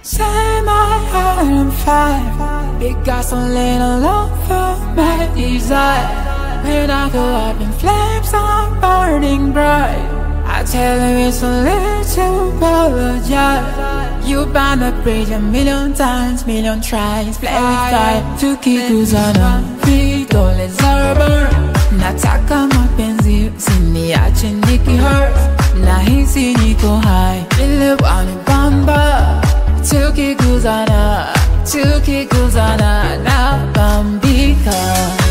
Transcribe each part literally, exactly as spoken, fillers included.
Set my heart on fire because I'm little over my desire. When I go up in flames, I'm burning bright. I tell you it's a little apologize. You burn the bridge a million times, million tries. Play with fire, tukiguzana vidole za burn. Nataka mapenzi usiniache niki hurt. Nahisi niko high, ile wanibamba. Tukiguzana, tukiguzana nabambika.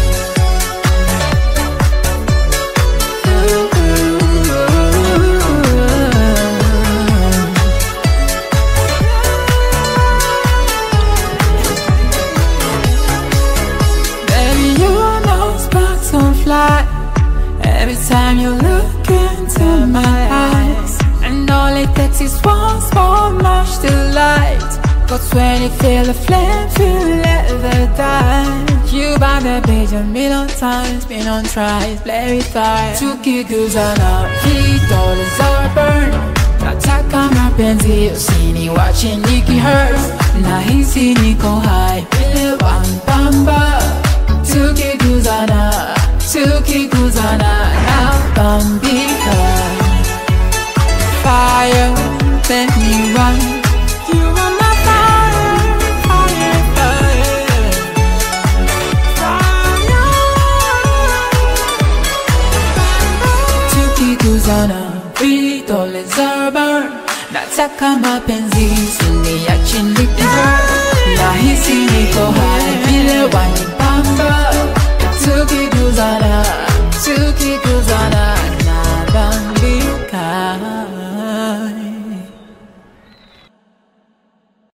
Every time you look into my eyes, and all it takes is one small match to light. Cause when you feel the flame, feel never die. You burn the page a million times, million tries, play with fire. Tukiguzana vidole za burn. Nataka mapenzi usiniache niki hurt. Nahisi niko high, ile wanibamba. Tukiguzana, tukiguzana nabambika. Fire, let me run. You are my fire, fire, fire. Fire. Tukiguzana vidole za burn. Nataka mapenzi usiniache niki hurt. Nahisi niko high, vile wanibamba.